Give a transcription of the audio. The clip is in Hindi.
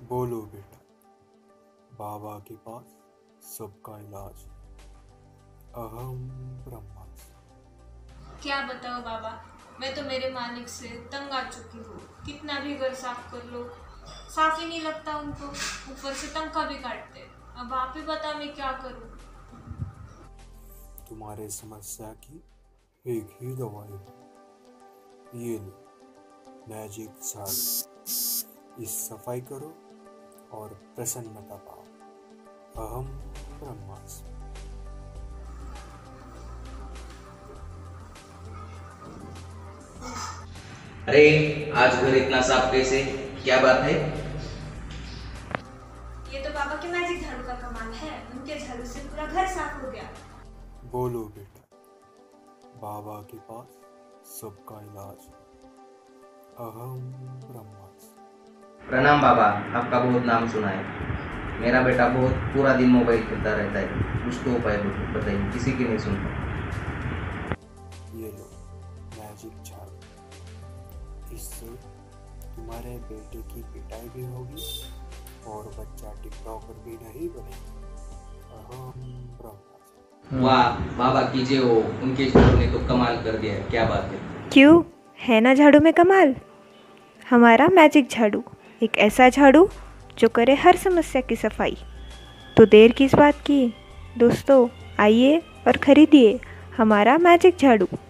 बोलो बेटा, बाबा के पास सबका इलाज। अहम ब्रह्मास्मि। क्या बताओ बाबा, मैं तो मेरे मालिक से तंग आ चुकी हूँ। कितना भी घर साफ कर लो, साफ ही नहीं लगता उनको। ऊपर से तनख्वाह भी काटते। अब आप ही बता मैं क्या करूँ। तुम्हारे समस्या की एक ही दवाई है, ये लो मैजिक झाड़ू। इस सफाई करो और प्रसन्नता पाओ। अहम ब्रह्मास्मि। अरे, आज घर इतना साफ कैसे? क्या बात है? ये तो बाबा के मैजिक झाड़ू का कमाल है। उनके झाड़ू से पूरा घर साफ हो गया। बोलो बेटा, बाबा के पास सबका इलाज। अहम ब्रह्मास्मि। प्रणाम बाबा, आपका बहुत नाम सुना है। मेरा बेटा बहुत पूरा दिन मोबाइल खेलता रहता है। कुछ तो उपाय बताइए, किसी की नहीं सुनता। ये लो मैजिक झाड़ू। इससे तुम्हारे बेटे की पिटाई भी होगी और बच्चा टिकटॉकर भी नहीं बनेगा। अहम ब्रह्मास्मि। वाह, बाबा की जय हो। उनके झाड़ू ने तो कमाल कर दिया है। क्या बात है। क्यों, है ना झाड़ू में कमाल। हमारा मैजिक झाड़ू, एक ऐसा झाड़ू जो करे हर समस्या की सफाई। तो देर किस बात की दोस्तों, आइए और खरीदिए हमारा मैजिक झाड़ू।